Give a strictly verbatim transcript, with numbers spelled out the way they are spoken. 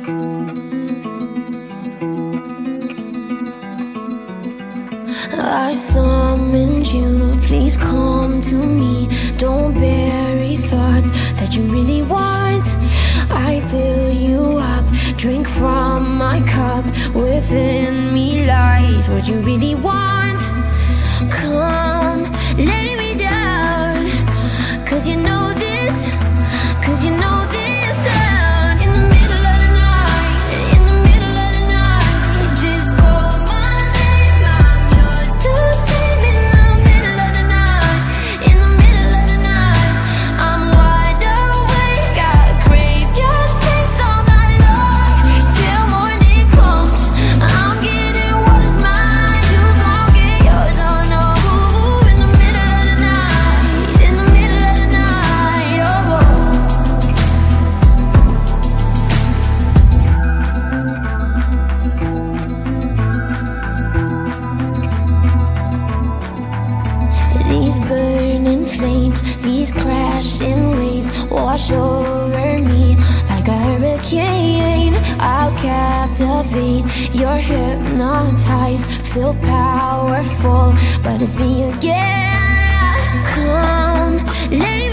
I summoned you, please come to me. Don't bury thoughts that you really want. I fill you up, drink from my cup. Within me lies what you really want. Come, lay me down, cause you know this, cause you know this sound. In the middle of the night, in the middle of the night, just call my name, I'm yours to tame. In the middle of the night, in the middle of the night, I'm wide awake, I crave your taste all night long. Till morning comes, I'm getting what is mine, you gon' get yours, oh no. In the middle of the night, in the middle of the night, oh, oh. These burning flames, these crashing waves wash over me like a hurricane. I'll captivate, you're hypnotized, feel powerful, but it's me again. Come, lay